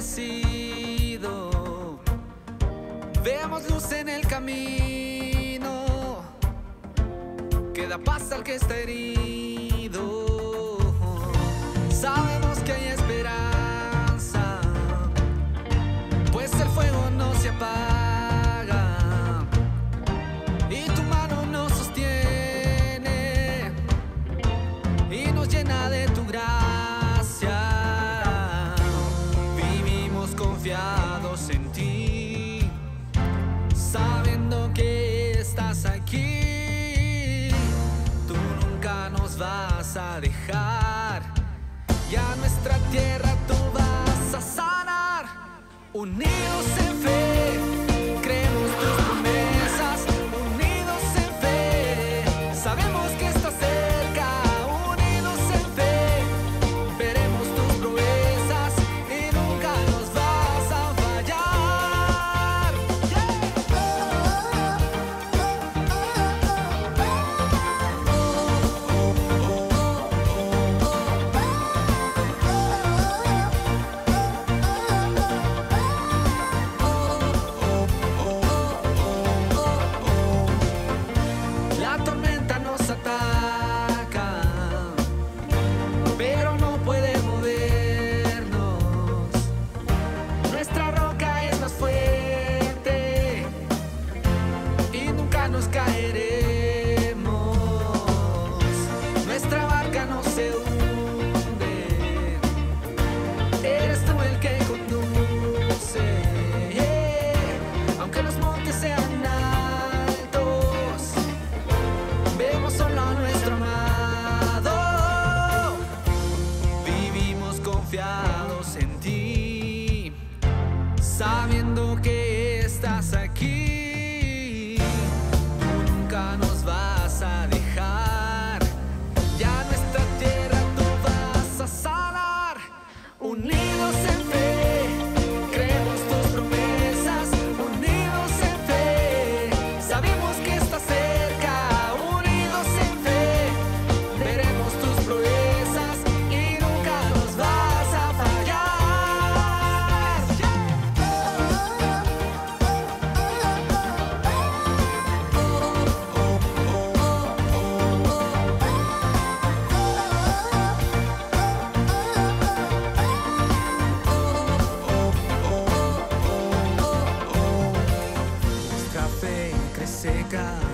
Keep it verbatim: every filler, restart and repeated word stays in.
sido. Veamos luz en el camino, que da paz al que está herido. Sabemos que hay esperanza, pues el fuego no se apaga y tu mano nos sostiene y nos llena de tu gracia. Vivimos confiados en ti, sabiendo que estás aquí. Tú nunca nos vas a dejar, y a nuestra tierra tú vas a sanar. Unidos en fe, creemos tus promesas. Unidos en fe, sabemos que estás cerca. Unidos en fe, veremos tus proezas y nunca nos vas a fallar. La tormenta nos ataca, pero no puede movernos. Nuestra roca es más fuerte y nunca nos caeremos. Nuestra barca no se hunde, eres tú el que conduce. Aunque los montes sean altos, vemos solo a nuestro amado. Vivimos confiados en ti, sabiendo que estás aquí. Tú nunca nos vas a dejar, ya nuestra tierra tú vas a sanar. Unidos en fe, creemos tus promesas. Unidos en fe, sabemos que estás cerca. Unidos en fe, veremos tus proezas y nunca nos vas a fallar. Nuestra fe crece cada